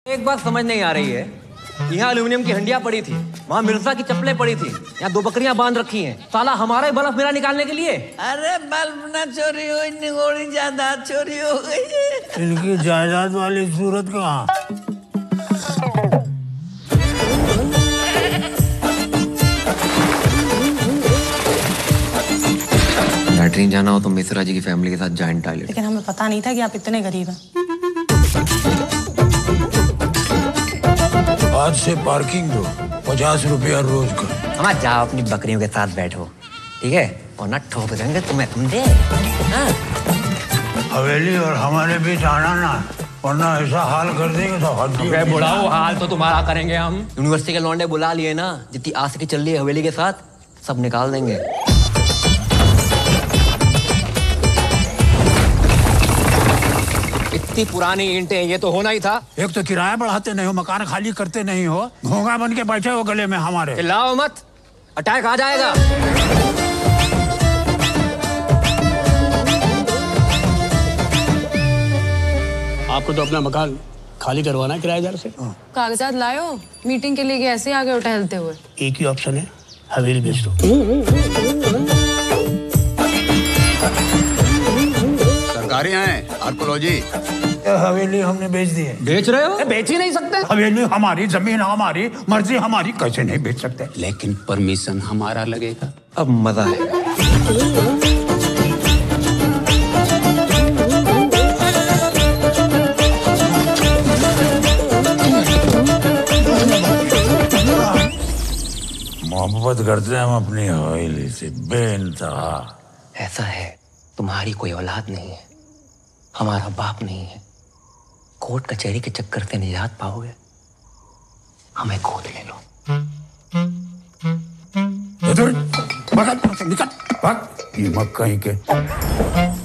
एक बात समझ नहीं आ रही है, यहाँ एल्यूमिनियम की हंडिया पड़ी थी, वहाँ मिर्जा की चप्पलें पड़ी थी, यहाँ 2 बकरियां बांध रखी हैं, साला हमारा ही बल्ब मेरा निकालने के लिए। अरे बल्ब ना चोरी हुई, निगोड़ी जायदाद चोरी हो गई। इनकी जायदाद वाली सूरत कहाँ? लैट्रीन जाना हो तो मिश्रा जी की फैमिली के साथ जॉइंट टॉयलेट। लेकिन हमें पता नहीं था कि आप इतने गरीब हैं। आज से पार्किंग दो, 50 रुपया रोज का। हम जाओ अपनी बकरियों के साथ बैठो, ठीक है? और ना ठोक देंगे तुम्हें, समझे? हवेली और हमारे बीच आना ना, वरना ऐसा हाल कर देंगे तो हड्डी। बुलाओ, हाल तो तुम्हारा करेंगे हम। यूनिवर्सिटी के लौंडे बुला लिए ना, जितनी आशिकी चल रही है हवेली के साथ, सब निकाल देंगे। इतनी पुरानी ईंटें, ये तो होना ही था। एक तो किराया बढ़ाते नहीं हो, मकान खाली करते नहीं हो, घोंगा बन के बैठे हो गले में हमारे। चिल्लाओ मत, अटैक आ जाएगा। आपको तो अपना मकान खाली करवाना है किराएदार से। कागजात लायो, मीटिंग के लिए ऐसे आ गए टहलते हुए। एक ही ऑप्शन है, हवेली बेच दो। सरकारी हैं, आर्कोलॉजी। हवेली हमने बेच दी है। बेच रहे हो? बेच ही नहीं सकते। हवेली हमारी, जमीन हमारी, मर्जी हमारी, कैसे नहीं बेच सकते? लेकिन परमिशन हमारा लगेगा। अब मजा है। मोहब्बत करते हैं हम अपनी हवेली से बेइंतहा। ऐसा है, तुम्हारी कोई औलाद नहीं है, हमारा बाप नहीं है, कोर्ट कचहरी के चक्कर से निजात पाओगे, हमें गोद ले लो। इधर भाग, निकल, भाग, ये मक्का ही के।